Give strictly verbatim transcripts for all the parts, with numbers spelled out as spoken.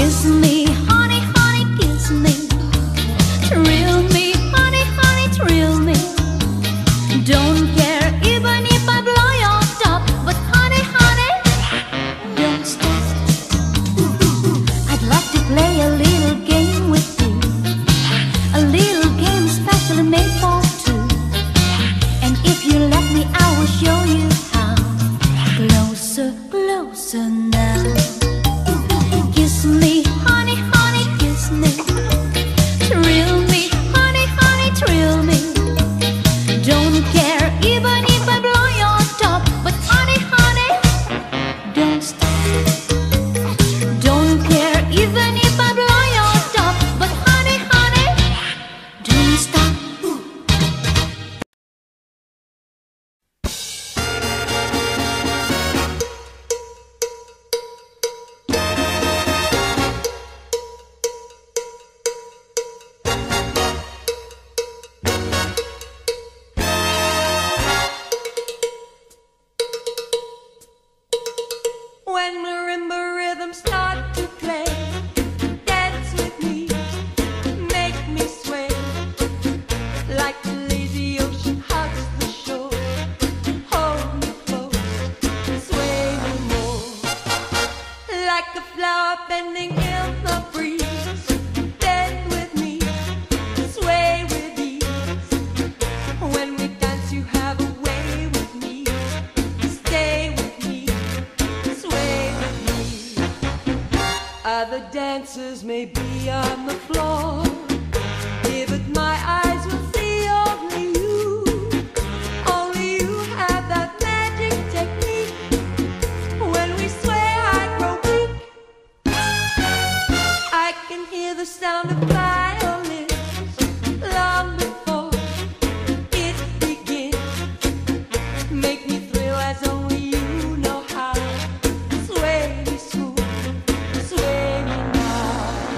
Kiss me, honey, honey, kiss me. Thrill me, honey, honey, thrill me. Don't care even if I blow your top, but honey, honey, don't stop. I'd like to play a little game with you, a little game specially made for two. And if you let me, I will show you how. Closer, closer now. Kiss me, honey, honey, kiss me. Thrill me, honey, honey, thrill me. Don't care even if I blow your top, but honey, honey, don't stop. Don't care even if I blow your top, but honey, honey, don't stop. When marimba rhythms start to play, dance with me, make me sway, like the lazy ocean hugs the shore. Hold me close, sway me more, like a flower bending in the breeze. Bend with me, sway with ease. When we dance, you have a way with me. Stay with me, sway with me. Other dancers may be on the floor, yeah, but my eyes will see only you. Only you have that magic technique. When we sway, I grow weak. I can hear the sound of violins long before it begins. Make me thrill as only you know how. Sway me smooth, sway me now.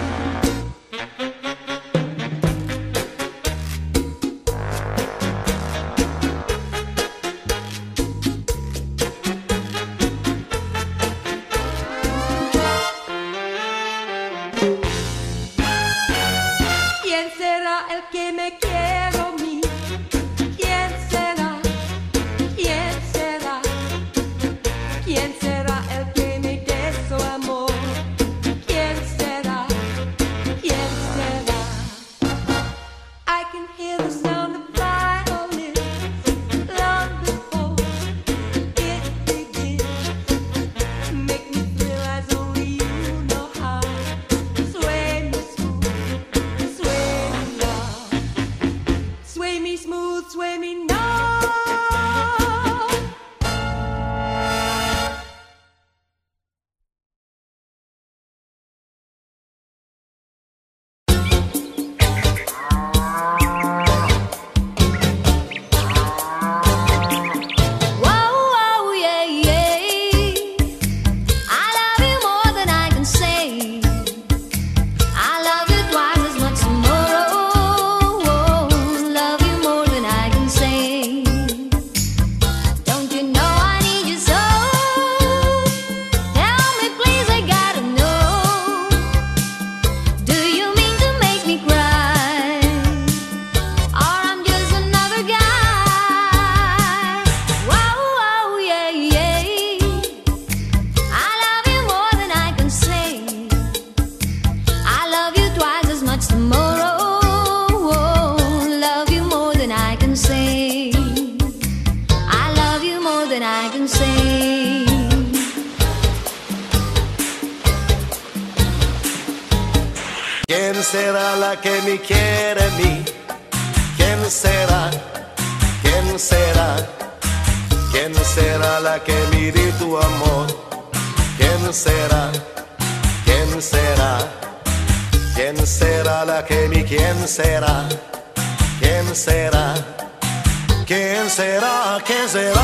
¿Quién será el que me quiere a mí? ¿Quién será? ¿Quién será? ¿Quién será el que me dé su amor? ¿Quién será? ¿Quién será? I can hear the sound of violins long before it begins. Make me thrill as only you know how. Sway me smooth, sway me now. Sway me smooth, sway me now. Whoa, whoa, yeah, yeah. I love you more than I can say. I love you twice as much tomorrow. Love you more than I can say. Don't you know I need you so? Tell me please, I gotta know. Do you mean to make me cry? Or I'm just another guy? Whoa, whoa, yeah, yeah. I love you more than I can say. I love you twice as much tomorrow. Love you more than I can say. I love you more than I can say. ¿Quién será la que me quiere a mí? ¿Quién será? ¿Quién será? ¿Quién será la que me dé tu amor? ¿Quién será? ¿Quién será? ¿Quién será la que me quién será? ¿Quién será? ¿Quién será? ¿Quién será?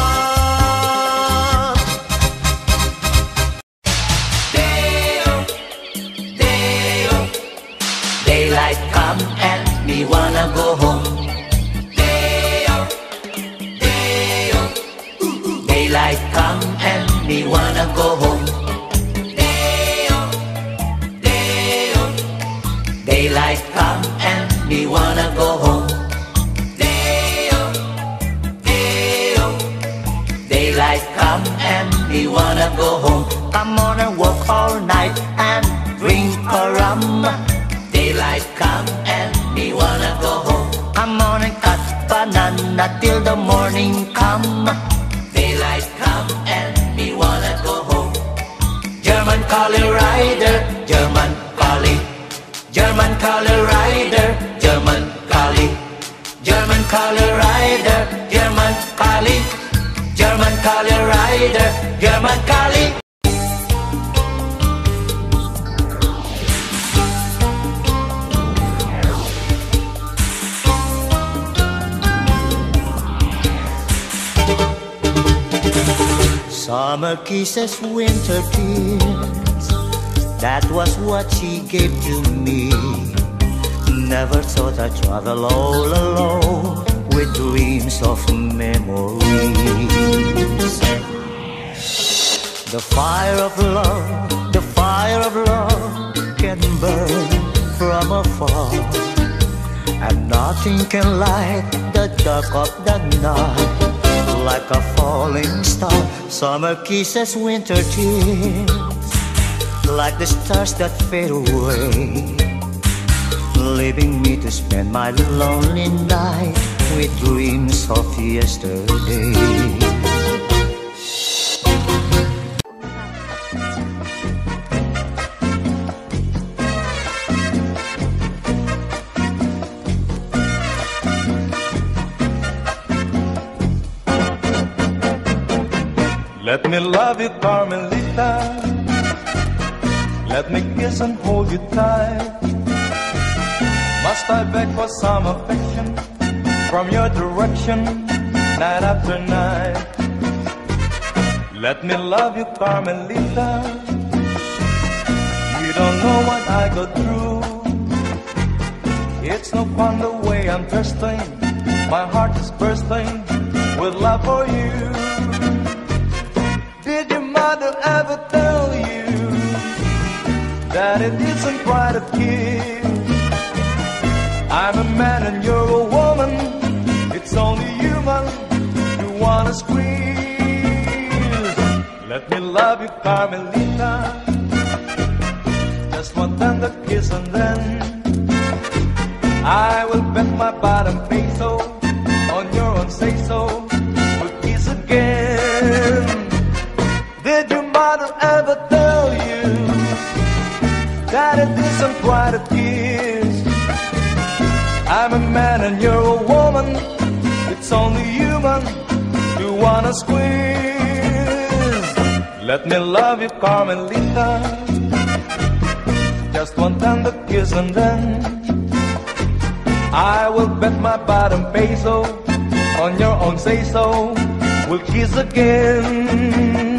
Daylight come and me wanna go home. Daylight come and me wanna go home. Daylight come and me wanna go home. Day-o, day-o. Daylight come and me wanna go home. Come on and work all night and drink a rum. Daylight come and me wanna go home. Come on and cut banana till the morning come. Daylight come and me wanna go home. German collie rider, German collie. German collie rider, German collie. German collie rider, German collie. German collie rider, German collie. Summer kisses, winter tears, that was what she gave to me. Never thought I'd travel all alone with dreams of memories. The fire of love, the fire of love can burn from afar, and nothing can light the dark of the night like a falling star. Summer kisses, winter tears, like the stars that fade away, leaving me to spend my lonely night with dreams of yesterday. Let me love you, Carmelita. Let me kiss and hold you tight. Must I beg for some affection from your direction, night after night? Let me love you, Carmelita. You don't know what I go through. It's no fun the way I'm thirsting. My heart is bursting with love for you. Did your mother ever tell you that it isn't right to kiss? I'm a man and you're a woman. It's only human you wanna squeeze. Let me love you, Carmelita. Just one tender kiss and then I will bet my bottom peso on your own say-so. We'll kiss again. Did your mother ever tell you that it isn't right to kiss? I'm a man and you're a woman. It's only human you wanna squeeze. Let me love you, Carmelita. Just one tender kiss and then I will bet my bottom peso on your own say-so. We'll kiss again.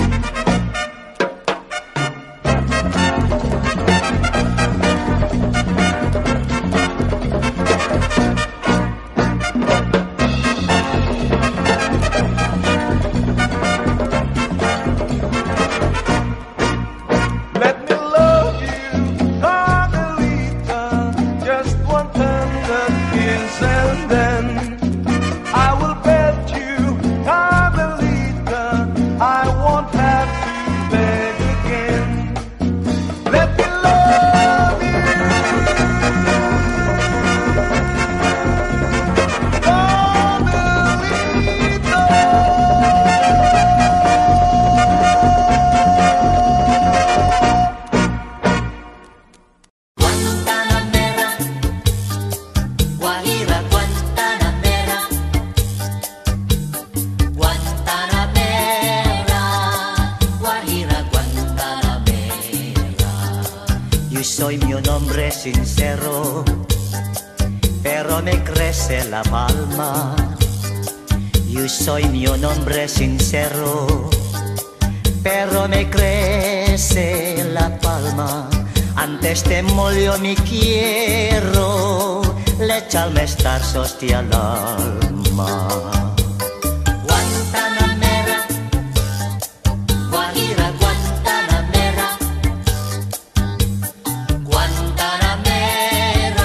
Soy mi un hombre sincero, pero me crece la palma. Yo soy mi un hombre sincero, pero me crece la palma. Antes te molió mi quiero, le echarme estar hostia al alma. Guantanamera, Guajira, Guantanamera, Guantanamera.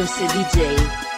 Mousse D J.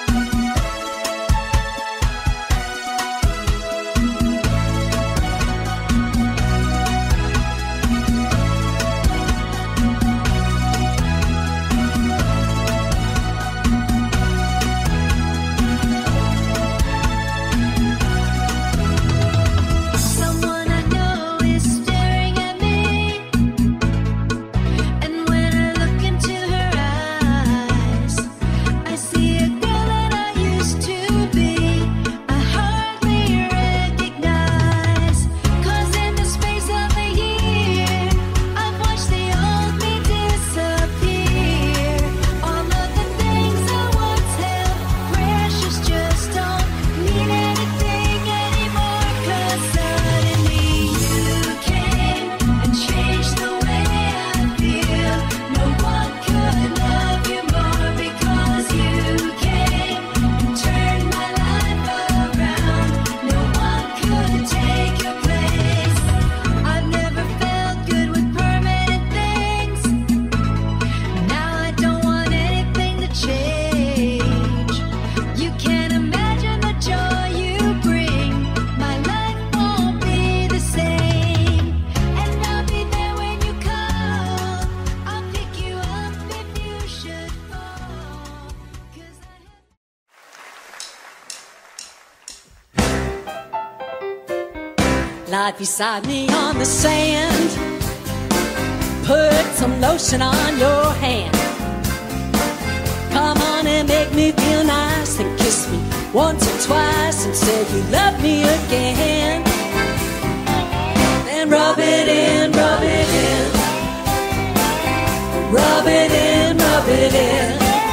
Someone I know is staring at me, and when I look into her eyes, I see a girl that I used to be. I hardly recognize, 'cause in the space of a year, I've watched the old me disappear. All of the things I once held precious just don't mean anything anymore, 'cause suddenly you came and changed the way I feel. No one could love you more, because you came and turned my life around. No one could take your place. I've never felt good with permanent things. Now I don't want anything to change. You can't imagine the joy you bring. My life won't be the same, and I'll be there when you call. I'll pick you up if you should fall, 'cause I Lie beside me on the sand. Put some lotion on your hand. Come on and make me feel nice, and kiss me once or twice, and say you love me again. Then rub it in, rub it in. Rub it in, rub it in.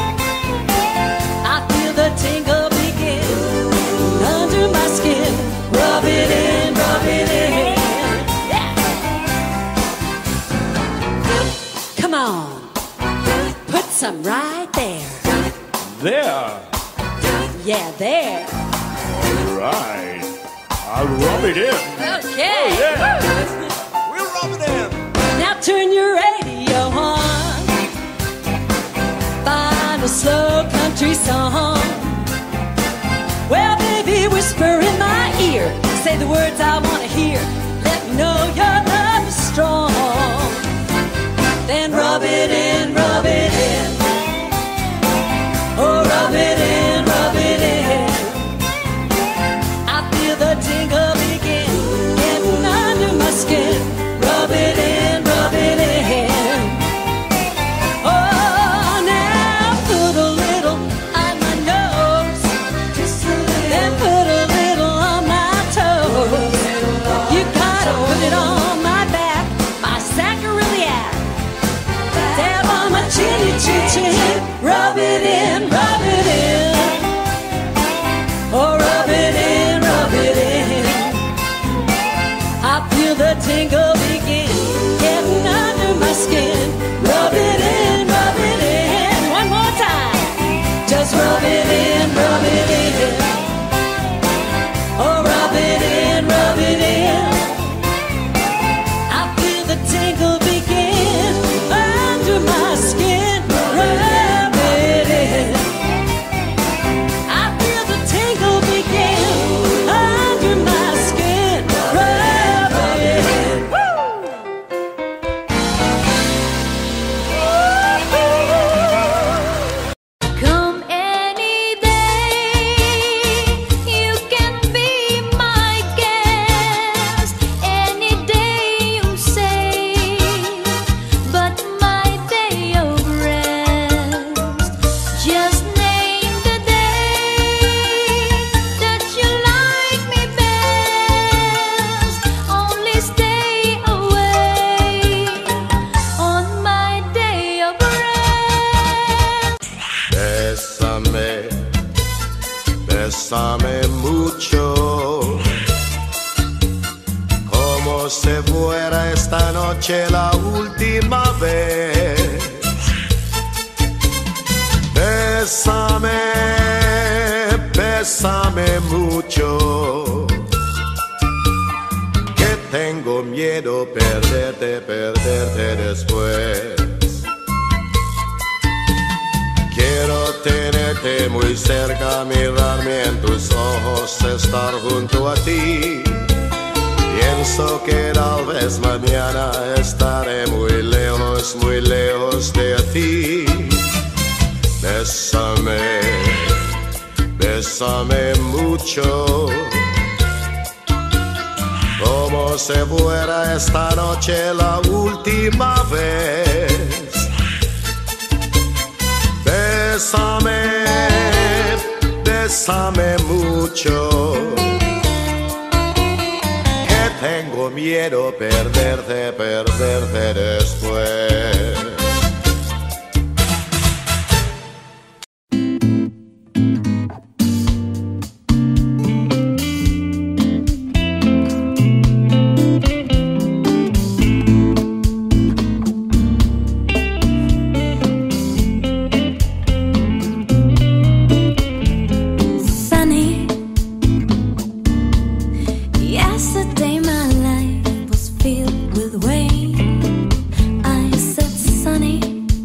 I feel the tingle begin under my skin. Rub it in, rub it in. Yeah. Come on, put some right there. There. Yeah, there. Right. I'll rub it in. Okay. Yeah. We'll rub it in. Now turn your radio on. Find a slow country song. Well, baby, whisper in my ear. Say the words I want to hear. Let me know your love is strong. Then rub it in, rub it in. Oh, rub it in, rub it in. I feel the tingle begin, getting under my skin. Rub it in, rub it in. Oh, now put a little on my nose, then put a little on my toes. You gotta put it on my back, my sacroiliac. Dab on my chinny chin chin. Rub it in, rub it in. Oh, rub it in, rub it in. I feel the tingle begin, getting under my skin. Rub it in, rub it in. One more time. Just rub it in, rub it in. Oh, rub it in, rub it in. I feel the tingle begin under my skin. Rub it in. I feel the tingle begin under my skin. Rub it in. Woo! come any day. You can be my guest any day you say, but my day of rest, just name the day that you like me best. Only stay away on my day of rest. Bésame, bésame mucho, como si fuera esta noche la última vez. Bésame, bésame mucho, que tengo miedo perderte, perderte después. Quiero tenerte muy cerca, mirarme en tus ojos, estar junto a ti. Pienso que tal vez mañana estaré muy lejos, muy lejos de ti. Bésame, bésame mucho, como si fuera esta noche la última vez. Bésame, bésame mucho, que tengo miedo perderte, perderte después. Yesterday my life was filled with rain. I said, Sunny,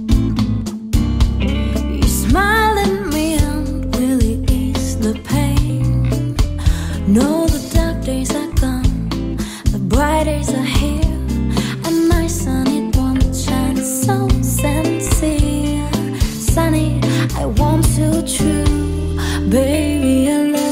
you smiled at me and really eased the pain. No, the dark days are gone, the bright days are here, and my sunny won't shine so sincere. Sunny, I want you true, baby, I love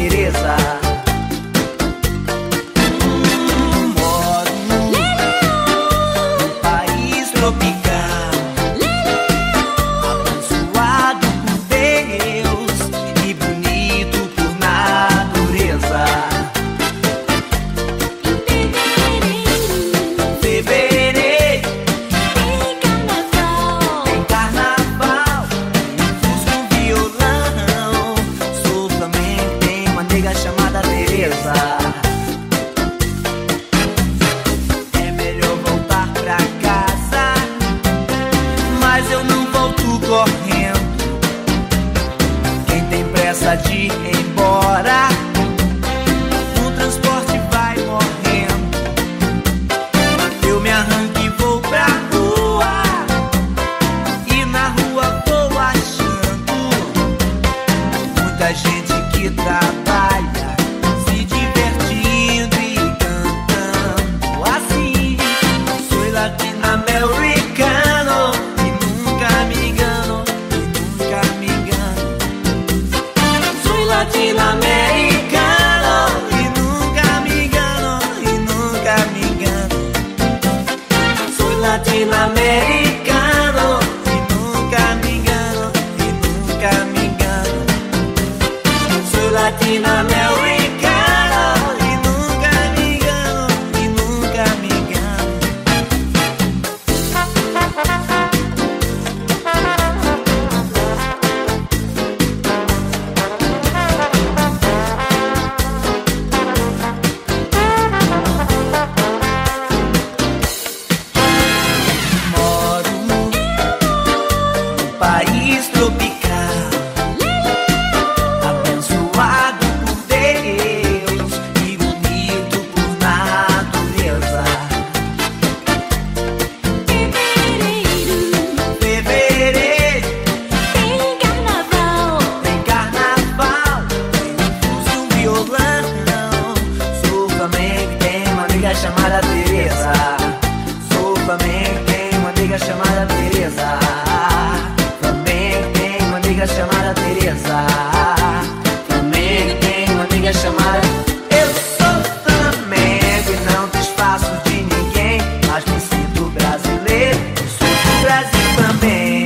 Teresa. Moro num país tropical, abençoado por Deus e bonito por natureza. Fevereiro tem carnaval, fusco um violão. Sou flamengo, tem uma nega chamada Teresa. É melhor voltar pra casa, mas eu não volto correndo. Quem tem pressa de ir embora, no transporte vai morrendo. Eu me arranco e vou pra rua, e na rua vou achando muita gente que trabalha, se divertindo e cantando assim. Sou latino-americano e nunca me engano, e nunca me engano. Sou latino-americano e nunca me engano, e nunca me engano. Sou latino-americano e nunca me engano, e nunca me engano. Sou latino-americano e nunca me engano, e nunca me engano. Moro num país tropical, abençoado por Deus e bonito por natureza. Fevereiro tem carnaval, uso um violão. Sou flamengo e tenho uma amiga chamada Teresa. Sou flamengo e tenho uma amiga chamada Teresa. Flamengo tem uma amiga chamada Teresa. Flamengo tem uma amiga chamada. Eu sou Flamengo e não desfaço de ninguém, mas me sinto brasileiro, sou do Brasil também.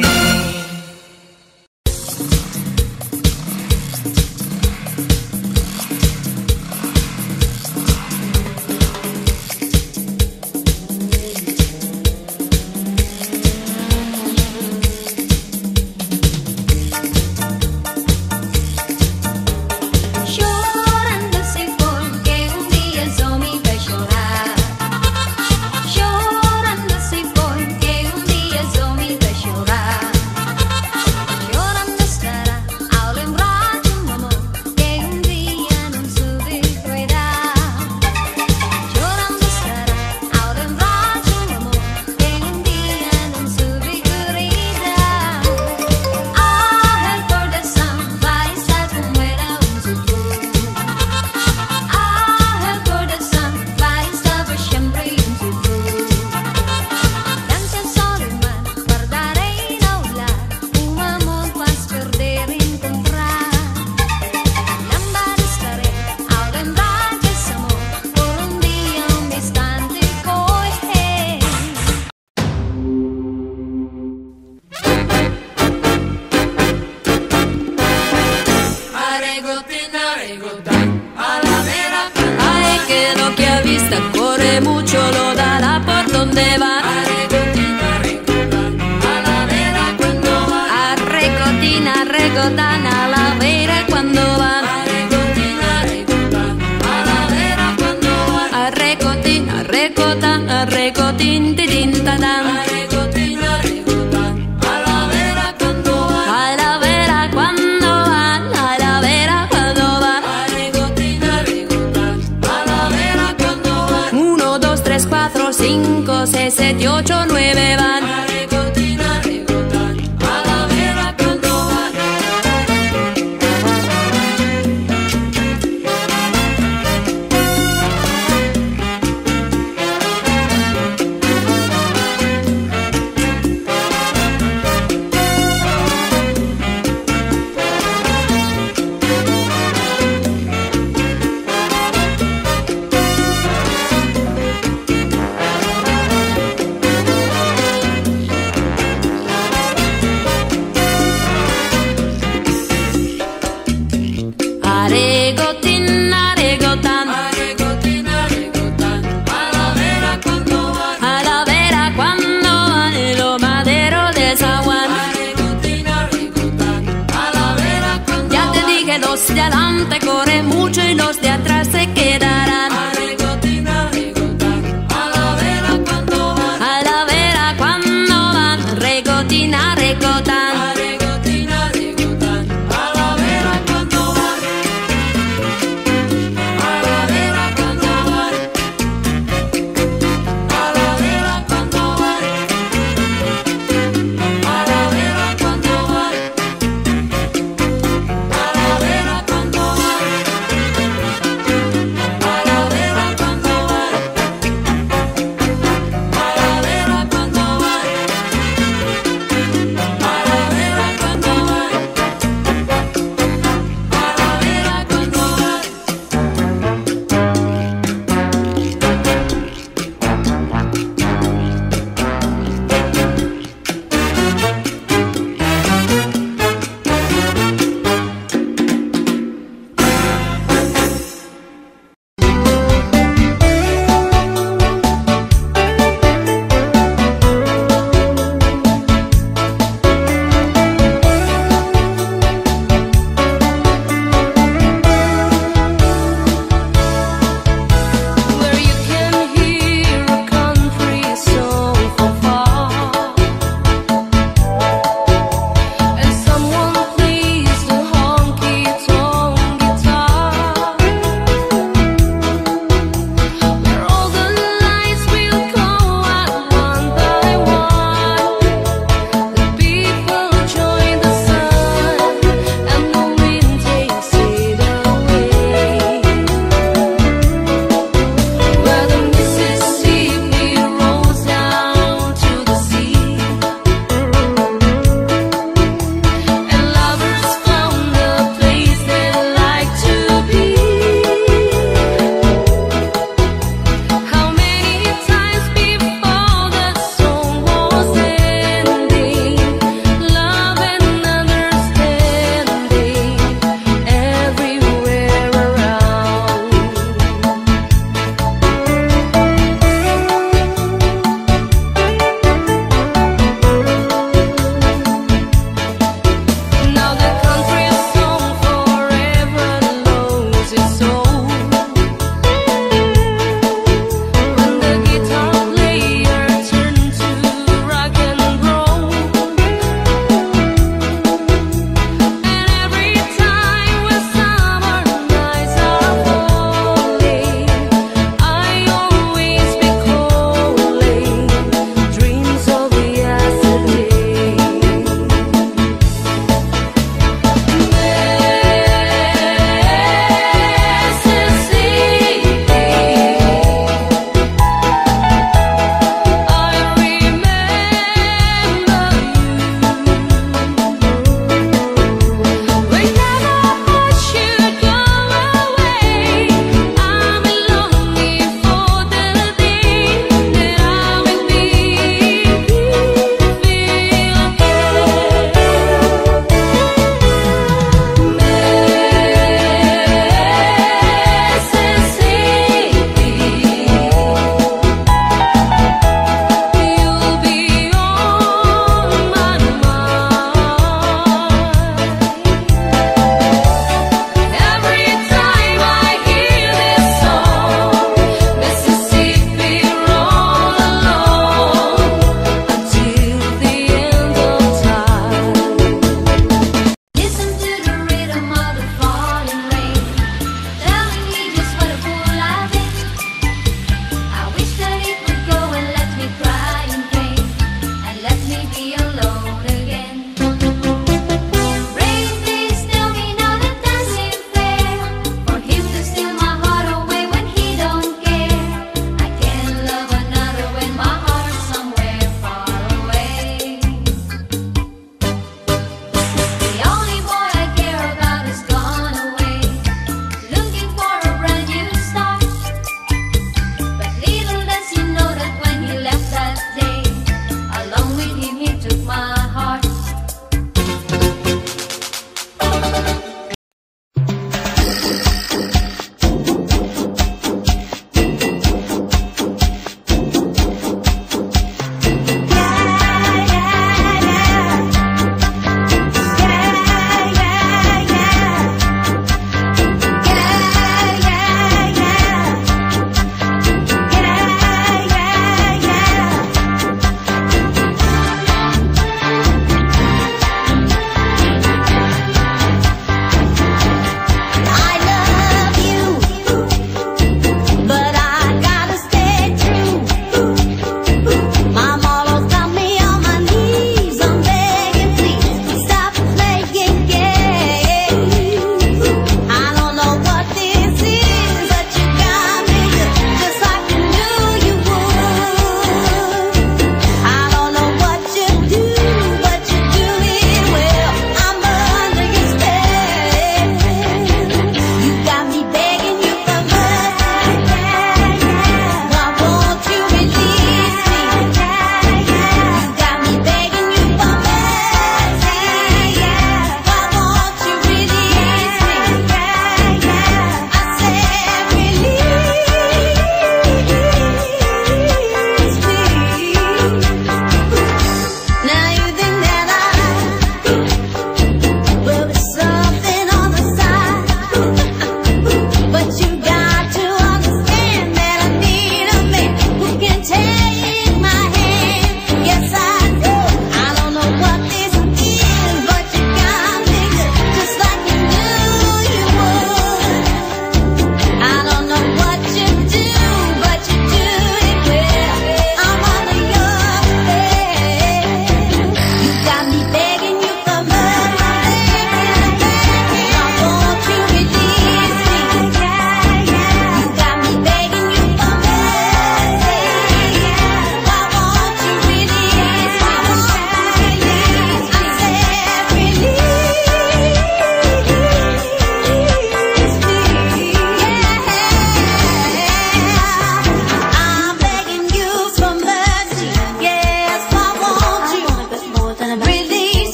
Chorando se foi que um dia só me fez chorar. Chorando se foi que um dia só me fez chorar. Chorando estará ao lembrar de um amor que um dia não soube cuidar. Chorando estará ao lembrar de um amor que um dia não soube cuidar. A recordação vai estar como era um futuro. A recordação vai estar por sempre um futuro. Dança sol e mar, guardarei no lar um amor faz perder encontrar. Lembrar estarei ao lembrar desse amor por um dia, um instante foi. Ay, que lo que avista corre mucho, lo dará por donde va. A recotina, recotan a la vera cuando va. A recotina, recotan, a recotin, tirin, tadam. A la vera cuando van, a la vera cuando van. Uno, dos, tres, cuatro, cinco, seis, siete, ocho, nueve van. mucho y los de atrás se quedarán. A regotina, regotar, a la vera cuando van. A la vera cuando van, regotina, regotan. A regotina, regotar, a la vera cuando van. A la vera cuando van. A la vera cuando van. A la vera cuando van. A la vera cuando van.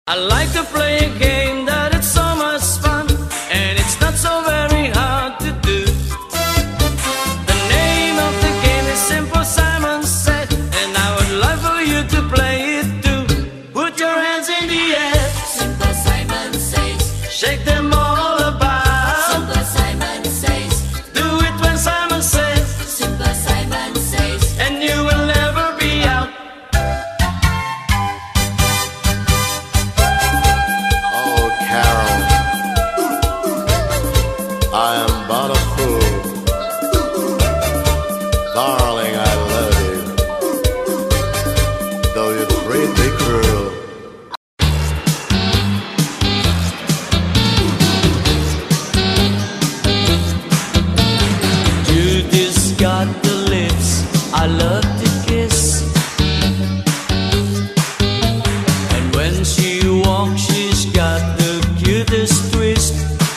I like to play a game that it's so much fun, and it's not so very hard to do. The name of the game is Simple Simon Says, and I would like for you to play it too. Put your hands in the air. Simple Simon Says. Shake them all about. Simple Simon Says. Do it when Simon says. Simple Simon Says. And you will never be out. Oh, Carol, I am but a fool. Darling, I love you, though you treat me cruel. Judy's got the lips I love to kiss, and when she walks she's got the cutest twist.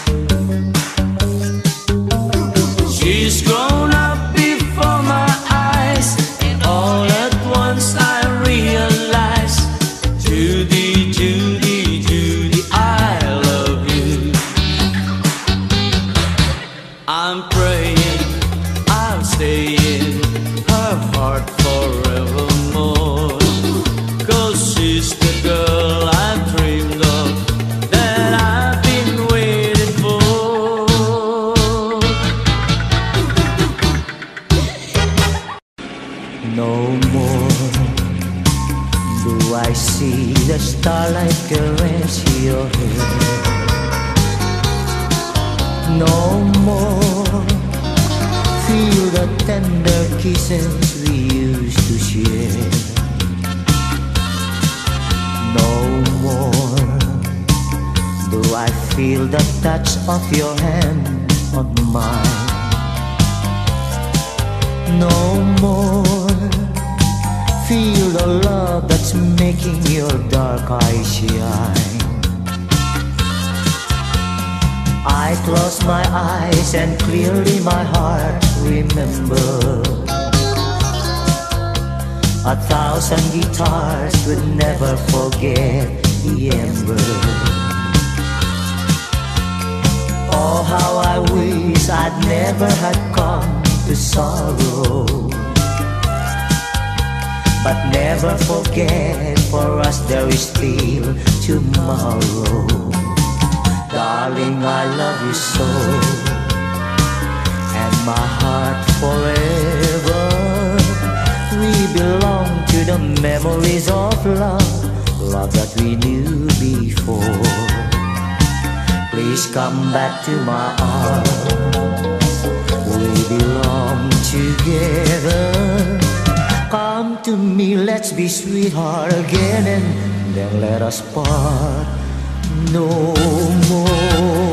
She's grown up before my eyes, and all at once I realize, Judy, Judy, Judy, I love you. I'm praying I'll stay in her heart forevermore, 'cause she's the girl I've dreamed of, that I've been waiting for. No more do I see the starlight caress your hair. No more feel the tender kisses we used to share. No more do I feel the touch of your hand on mine. No more feel the love that's making your dark eyes shine. I close my eyes and clearly my heart remember. A thousand guitars would never forget the ember. Oh, how I wish I'd never had come to sorrow, but never forget, for us there is still tomorrow. Darling, I love you so, and my heart forever. We belong to the memories of love, love that we knew before. Please come back to my arms, we belong together. Come to me, let's be sweetheart again, and then let us part no more.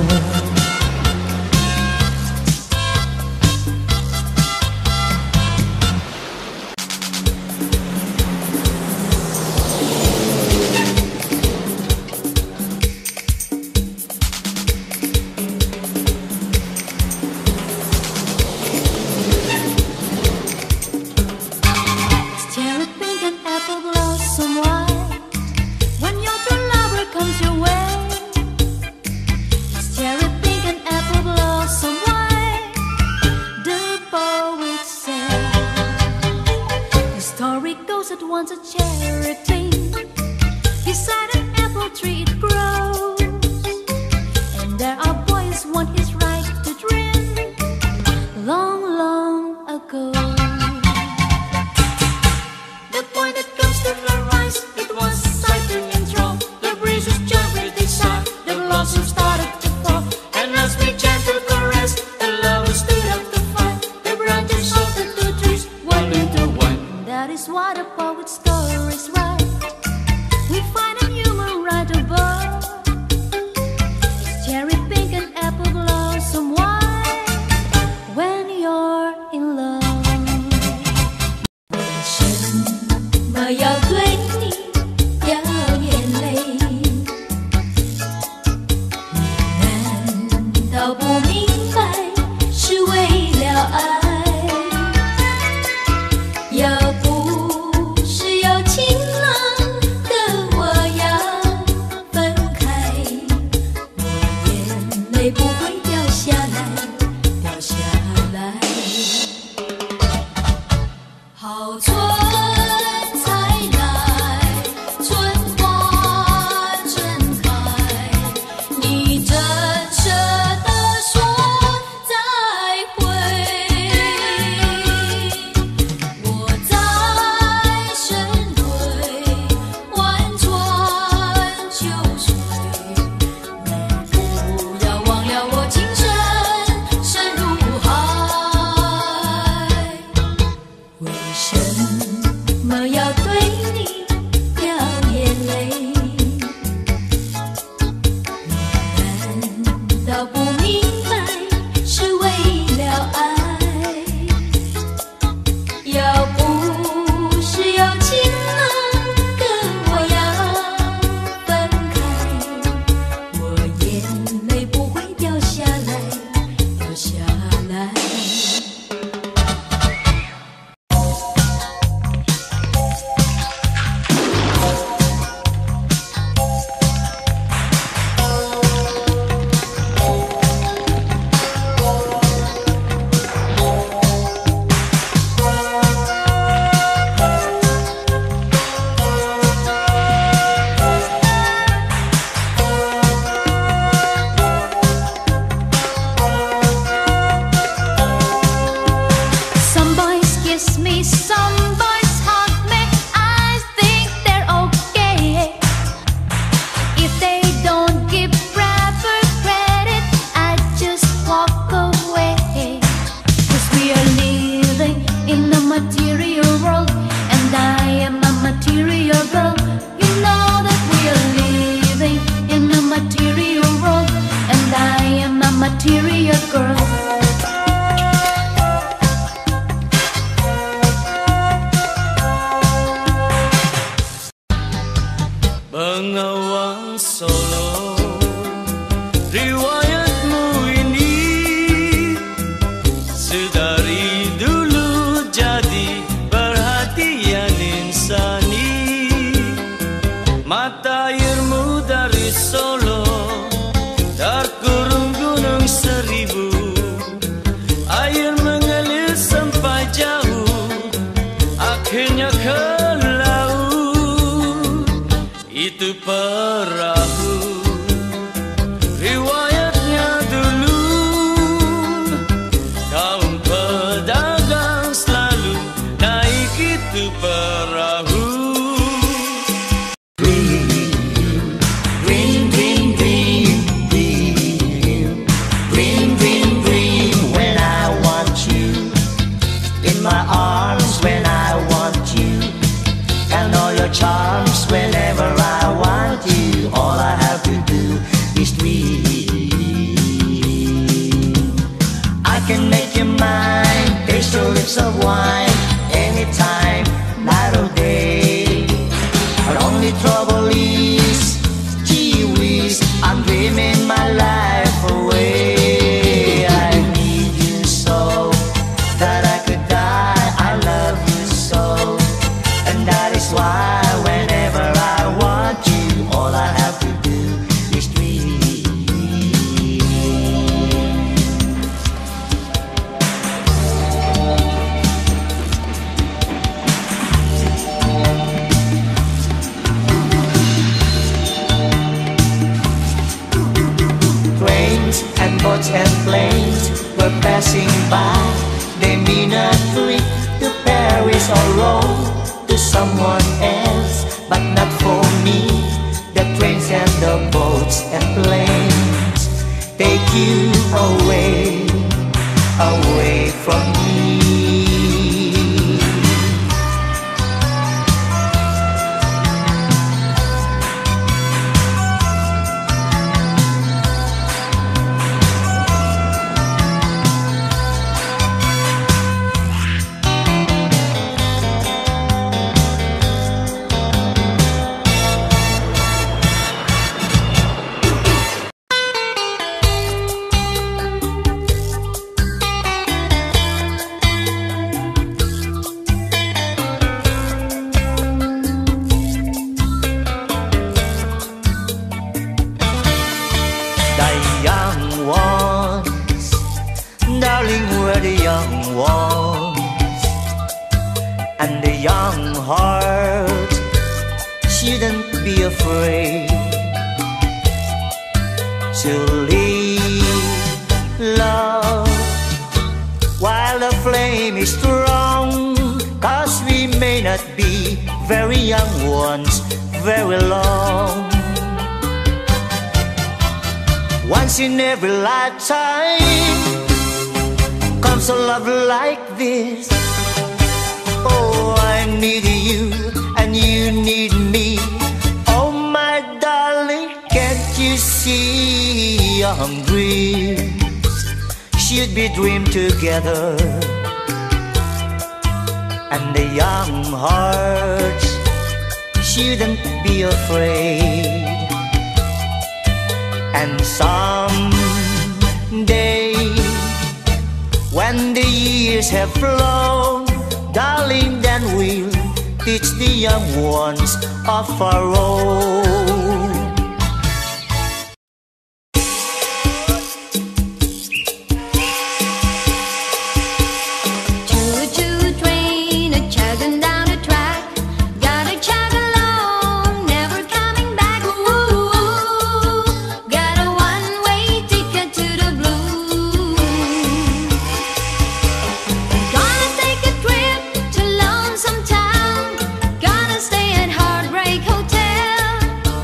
Cherry pink and apple blossom white. When your true lover comes your way, teary-eyed girl. Bengawan Solo, riwayatmu ini sedari dulu jadi perhatian insani. Mata airmu dari Solo terkurung gunung seribu, air mengalir sampai jauh, akhirnya ke itu perahu. Riwayatnya dulu kaum pedagang selalu naik itu perahu. Dream, dream, dream, dream, dream, dream, dream when I want you in my arms, when I want you and all your charms whenever I want you. All I have to do is dream. I can make you mine, taste your lips of wine, anytime, night or day. Our only trouble is, gee whiz, I'm dreaming my life away. I need you so that I could die. I love you so, and that is why whenever I want you, all I have to do is dream. Trains and boats and planes were passing by. They mean a trip to Paris or Rome, to someone else, but not for me. The trains and the boats and planes take you away, away from me. Darling, we're the young ones, and the young heart shouldn't be afraid to leave love while the flame is strong. Cause we may not be very young ones very long. Once in every lifetime comes a love like this. Oh, I need you and you need me. Oh, my darling, can't you see young dreams should be dreamed together, and the young hearts shouldn't be afraid. And someday, when the years have flown, darling, then we'll teach the young ones of our own. Choo-choo train a-chugging down the track, gotta chug along, never coming back. Ooh, got a one-way ticket to the blue. Gonna take a trip to Lonesome Town, gonna stay at Heartbreak Hotel.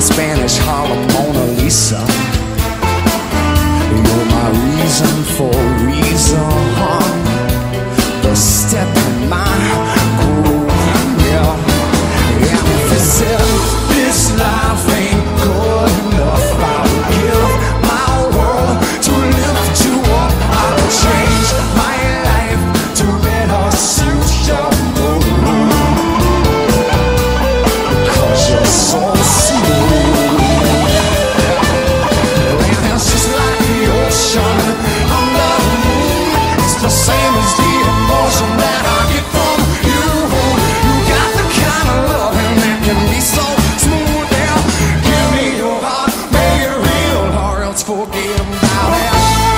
Spanish Harlem Mona Lisa. You're my reason for reason, the step in my groove, yeah. And if you said this life ain't good enough, I would give my world to lift you up. I would change my life to better suit your mood, 'cause you're so smooth. And it's just like the ocean under the moon. It's the same as the emotion that I get from you. You got the kind of loving that can be so smooth. Yeah, give me your heart, make it real, or else forget about it.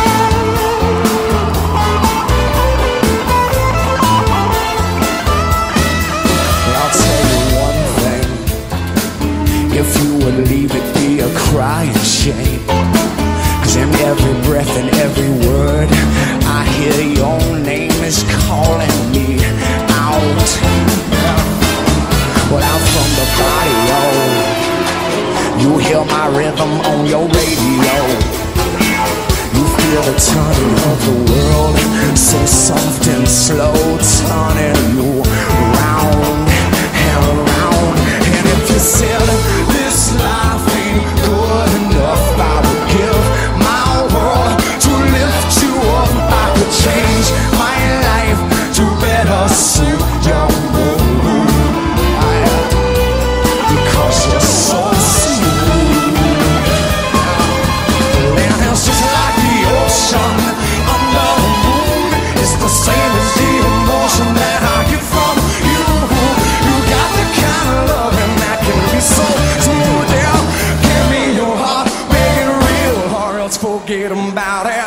I'll tell you one thing, if you would leave it be a crying shame, 'cause in every breath and every word I hear your name is calling me out. Well, out from the barrio, you hear my rhythm on your radio. You feel the turning of the world, so soft and slow, turning you round and around. And if you said this life ain't good enough, I would give my world to lift you up. I could change my life to better suit your mood, because you're so smooth. And it's just like the ocean under the moon. It's the same as the emotion that I get from you. You got the kind of loving that can be so smooth. Yeah, give me your heart, make it real, or else forget about it.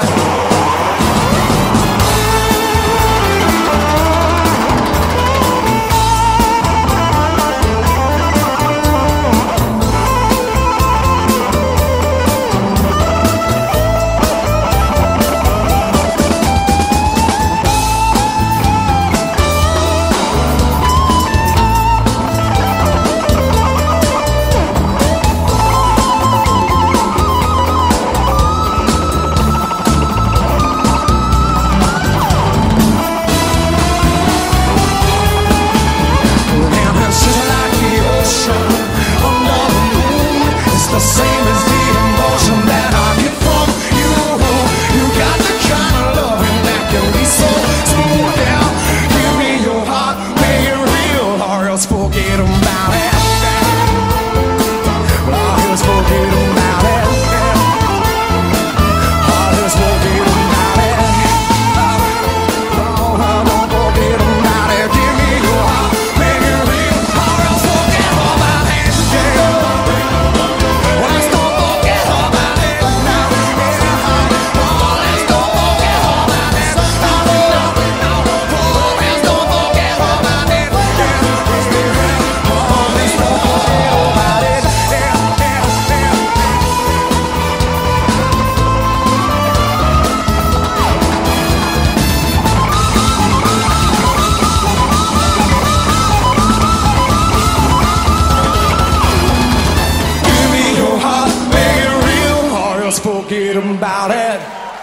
Forget about it.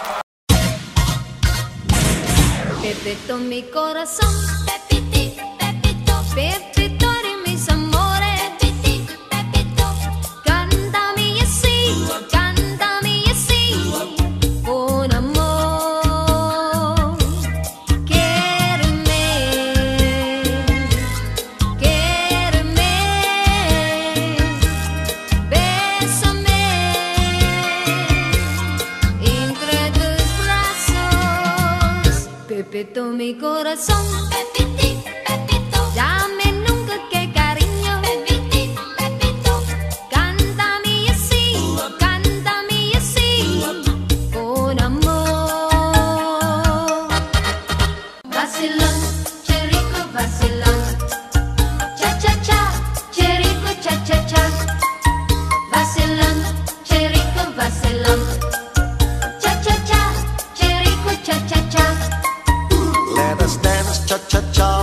Pepito mi corazón, Pepiti, Pepito, Pepito de mis amores, Pepiti, Pepito, cántame así, cántame así, con amor, quéreme, quéreme, bésame entre tus brazos. Pepito mi corazón, Pepiti, Pepito, llame nunca que cariño, Pepiti, Pepito, cántame así, cántame así, con amor. Vacilón, che rico vacilón, cha cha cha, che rico cha cha cha, vacilón, che rico vacilón, cha cha cha, che rico cha cha cha. Let us dance cha cha cha.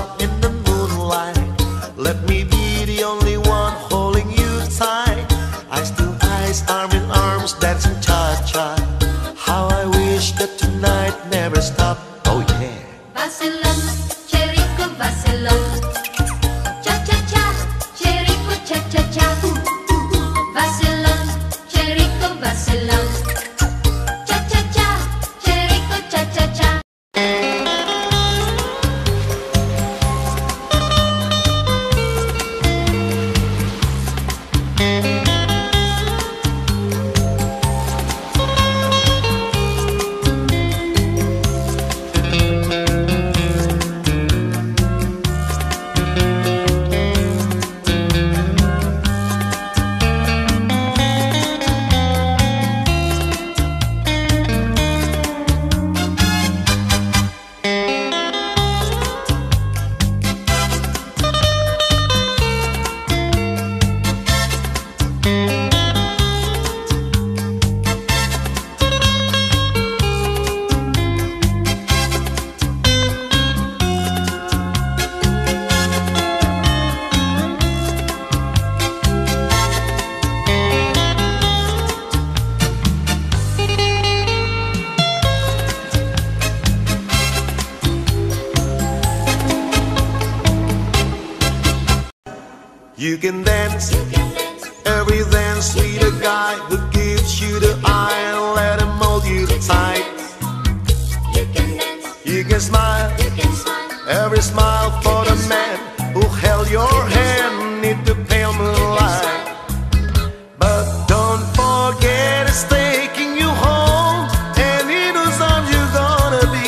You can dance, every dance with a guy who gives you the eye and let him hold you tight. You can smile, every smile for the man who held your hand in the pale moonlight. But don't forget it's taking you home, and in whose arms you're gonna be.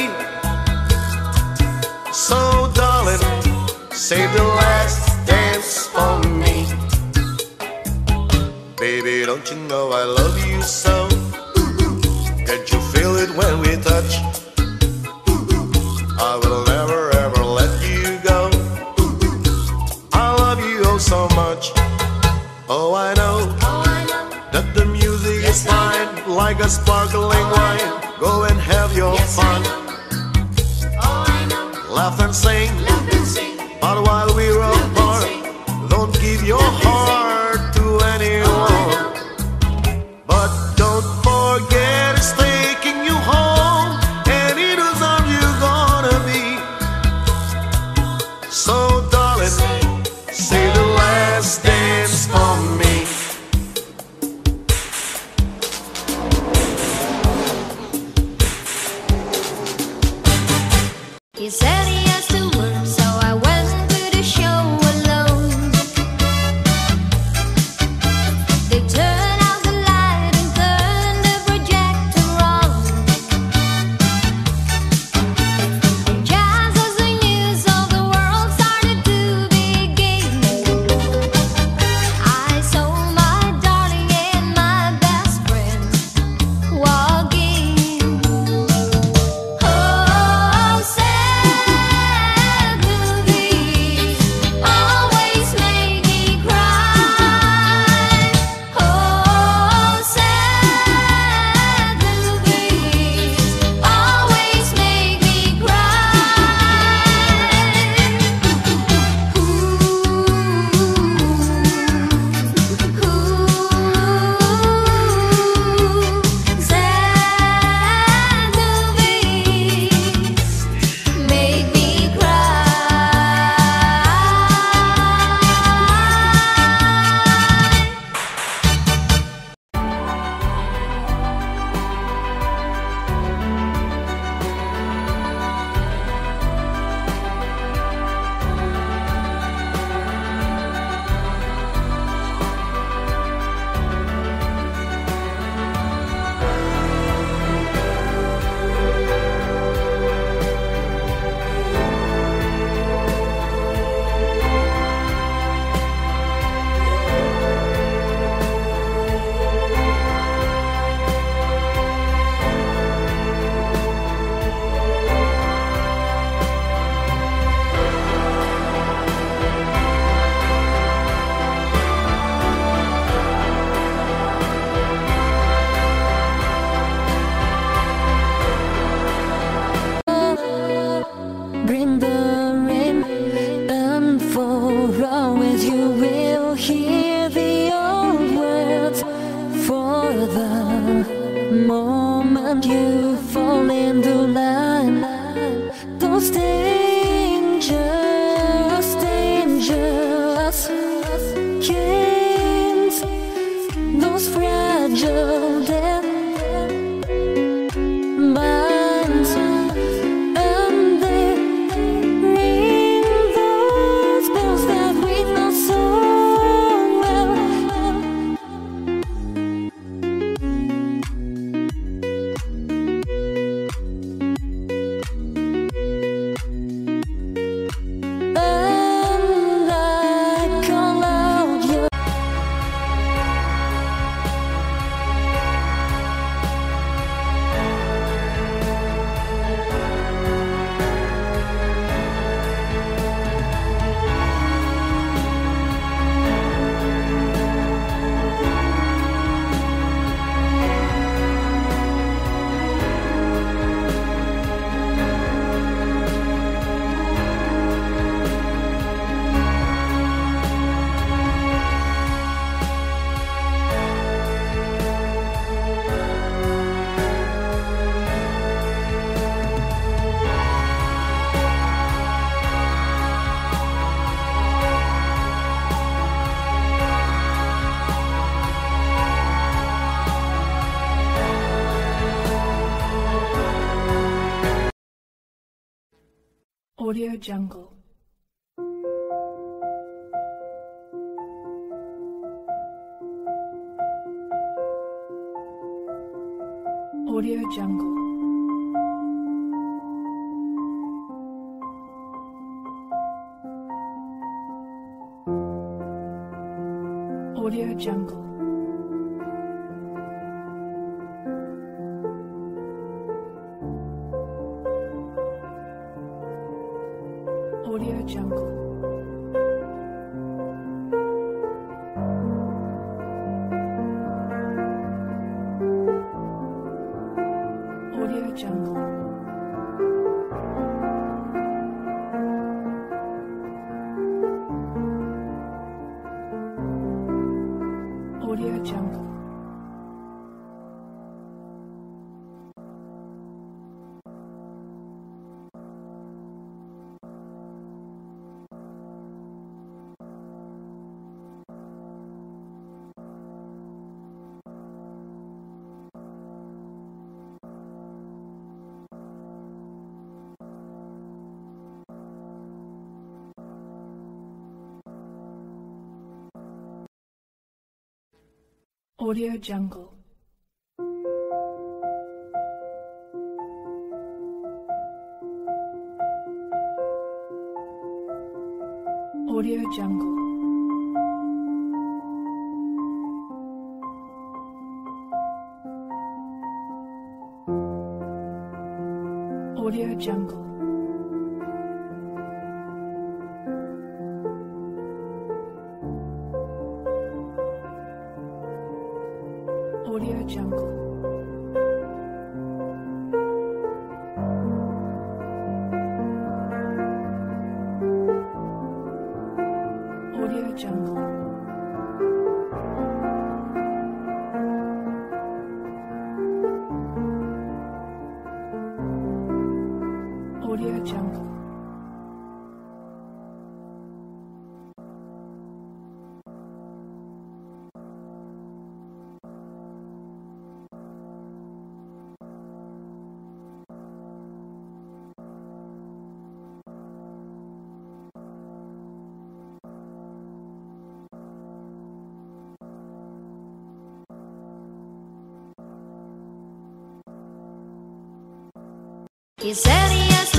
So darling, save the last dance for me. Baby, don't you know I love you so? Can't you feel it when we touch? I will never ever let you go. I love you oh so much. Oh, I know that the music is fine, like a sparkling wine. Go and have your fun. Laugh and sing, but while we're apart, don't give your heart to anyone. But don't forget it's taking you home, and in whose arms you're gonna be. So darling, say the last dance for me. He said he has to work, so I went to the show alone. They turned out the light and turned the projector on. And just as the news of the world started to begin, I saw my darling and my best friend walk in. Oh, sad movies always make me cry. Oh, sad movies always make me cry. Sad movies make me bring the rain, and for always you will hear the old words. For the moment you fall into line, those dangerous, dangerous games, those fragile death minds. And they ring those bells that we know so well. And I call out your Audio Jungle. Audio Jungle. Audio Jungle. Audio Jungle. Audio Jungle. Audio Jungle. Audio Jungle. Audio Jungle. Audio Jungle. Audio Jungle. Audio Jungle. Audio Jungle. He said he has